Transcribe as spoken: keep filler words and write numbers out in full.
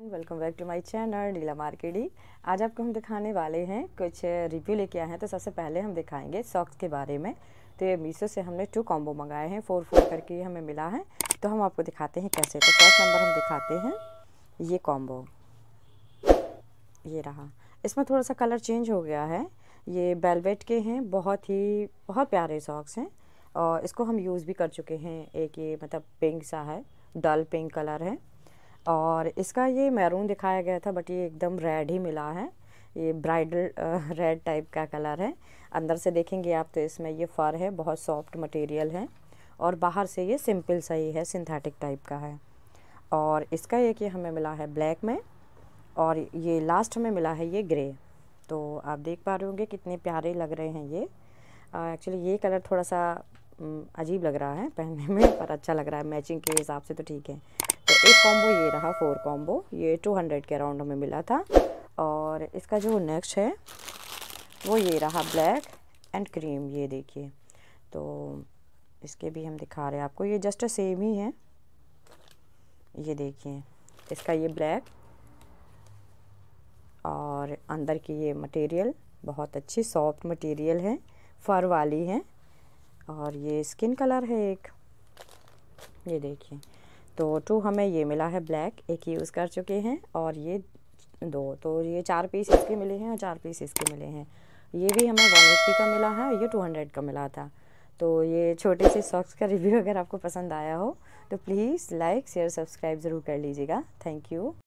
Welcome back to my channel Neela मार्केडी। आज आपको हम दिखाने वाले हैं कुछ रिव्यू लेके आए हैं। तो सबसे पहले हम दिखाएंगे सॉक्स के बारे में। तो ये मीशो से हमने टू कॉम्बो मंगाए हैं, फोर फोर करके हमें मिला है। तो हम आपको दिखाते हैं कैसे। तो फर्स्ट नंबर हम दिखाते हैं ये कॉम्बो, ये रहा। इसमें थोड़ा सा कलर चेंज हो गया है। ये वेलवेट के हैं, बहुत ही बहुत प्यारे सॉक्स हैं और इसको हम यूज़ भी कर चुके हैं। एक ये मतलब पिंक सा है, डल पिंक कलर है और इसका ये मैरून दिखाया गया था बट ये एकदम रेड ही मिला है। ये ब्राइडल रेड टाइप का कलर है। अंदर से देखेंगे आप तो इसमें ये फर है, बहुत सॉफ्ट मटेरियल है और बाहर से ये सिंपल सा ही है, सिंथेटिक टाइप का है। और इसका एक ये हमें मिला है ब्लैक में और ये लास्ट में मिला है ये ग्रे। तो आप देख पा रहे होंगे कितने प्यारे लग रहे हैं ये। एक्चुअली ये कलर थोड़ा सा अजीब लग रहा है पहनने में, पर अच्छा लग रहा है, मैचिंग के हिसाब से तो ठीक है। तो एक कॉम्बो ये रहा, फोर कॉम्बो, ये टू हंड्रेड के अराउंड हमें मिला था। और इसका जो नेक्स्ट है वो ये रहा, ब्लैक एंड क्रीम। ये देखिए, तो इसके भी हम दिखा रहे हैं आपको, ये जस्ट सेम ही है। ये देखिए, इसका ये ब्लैक और अंदर की ये मटेरियल बहुत अच्छी सॉफ्ट मटेरियल है, फर वाली है। और ये स्किन कलर है एक, ये देखिए। तो टू हमें ये मिला है ब्लैक, एक यूज़ कर चुके हैं और ये दो, तो ये चार पीस इसके मिले हैं और चार पीस इसके मिले हैं। ये भी हमें वन एट्टी का मिला है, ये टू हंड्रेड का मिला था। तो ये छोटे से सॉक्स का रिव्यू अगर आपको पसंद आया हो तो प्लीज़ लाइक शेयर सब्सक्राइब ज़रूर कर लीजिएगा। Thank you.